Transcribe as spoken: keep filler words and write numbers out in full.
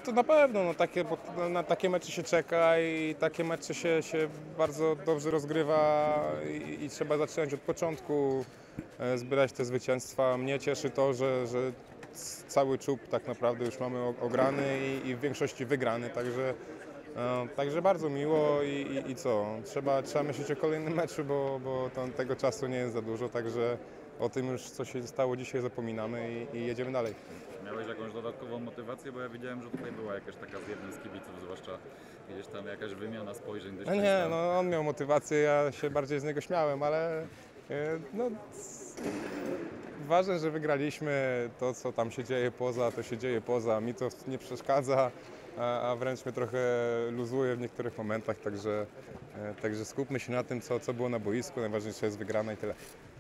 to na pewno, no takie, bo na takie mecze się czeka i takie mecze się, się bardzo dobrze rozgrywa i, i trzeba zaczynać od początku, e, zbierać te zwycięstwa. Mnie cieszy to, że, że cały czub tak naprawdę już mamy ograny i, i w większości wygrany, także, e, także bardzo miło i, i, i co, trzeba, trzeba myśleć o kolejnym meczu, bo, bo tam tego czasu nie jest za dużo, także o tym już, co się stało dzisiaj, zapominamy i, i jedziemy dalej. Miałeś jakąś dodatkową motywację, bo ja widziałem, że tutaj była jakaś taka z jednym z kibiców, zwłaszcza gdzieś tam jakaś wymiana spojrzeń. Dość No nie, no on miał motywację, ja się bardziej z niego śmiałem, ale e, no, ważne, że wygraliśmy. To, co tam się dzieje poza, to się dzieje poza. Mi to nie przeszkadza, a, a wręcz mnie trochę luzuje w niektórych momentach, także, e, także skupmy się na tym, co, co było na boisku. Najważniejsze jest wygrana i tyle.